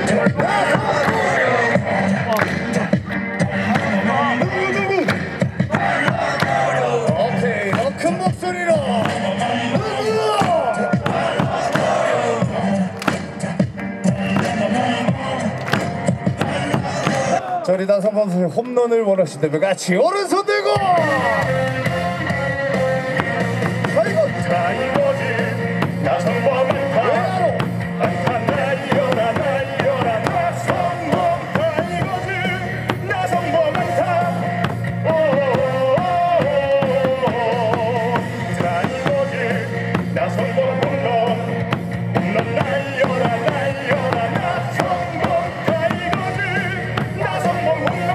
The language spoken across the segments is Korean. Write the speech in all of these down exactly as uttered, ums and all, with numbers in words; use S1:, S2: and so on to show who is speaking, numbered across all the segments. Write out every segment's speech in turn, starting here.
S1: 오케이, 더 큰 목소리로. 자, 우리 나성범 선수 홈런을 원하신다면 같이 오른손 들고. 아이고, 자 이거지 나성범 안타. 안타 날려라 날려라 나성범. 자 이거지 나성범 안타. 자 이거지 나성범 홈런. 홈런 날려라 날려라 나성범. 자 이거지 나성범 홈런.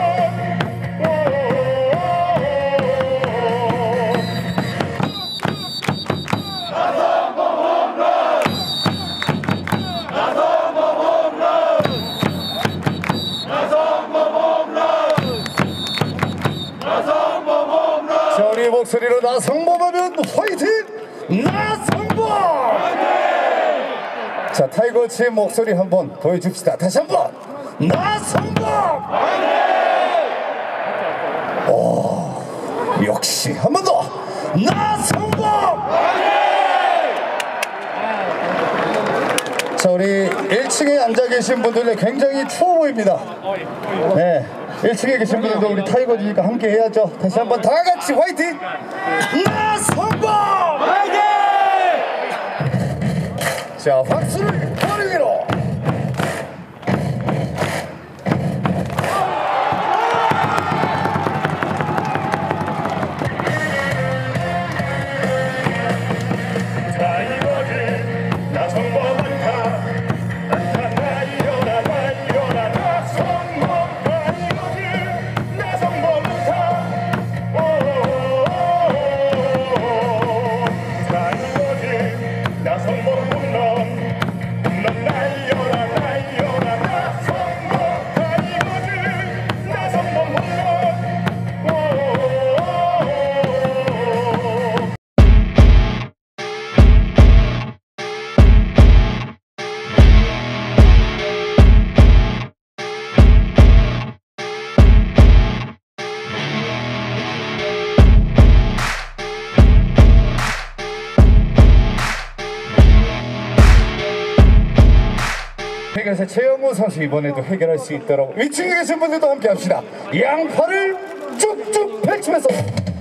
S1: 자, 우리 목소리로 나성범하면 화이팅! 나성범! 자, 타이거즈의 목소리 한번 보여줍시다. 다시 한번 나성범! 오, 역시 한 번 더 나성범! 자, 우리 일 층에 앉아 계신 분들은 굉장히 추워 보입니다. 네, 일 층에 계신 분들도 우리 타이거즈니까 함께 해야죠. 다시 한번 다 같이 화이팅! 나성범! 화이팅! 자, 박수를 머리 위로! 자, 이거지 나성범 안타. 안타 날려라 날려라 나성범. 자 이거지 나성범 안타. 자 이거지 나성범 홈런. 홈런 날려라 날려라 나성범. 자 이거지 나성범 홈런. 해결사 최영우 선수 이번에도 해결할 수 있도록 위층에 계신 분들도 함께 합시다. 양팔을 쭉쭉 펼치면서